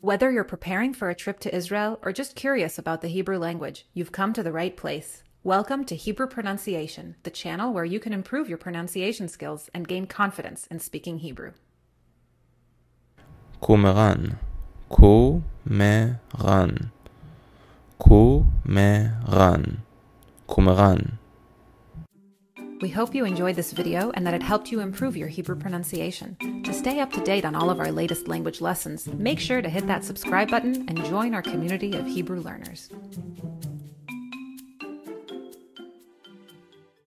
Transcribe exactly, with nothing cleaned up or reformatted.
Whether you're preparing for a trip to Israel or just curious about the Hebrew language, you've come to the right place. Welcome to Hebrew Pronunciation, the channel where you can improve your pronunciation skills and gain confidence in speaking Hebrew. קומראן, קומראן, קומראן, קומראן. We hope you enjoyed this video and that it helped you improve your Hebrew pronunciation. To stay up to date on all of our latest language lessons, make sure to hit that subscribe button and join our community of Hebrew learners.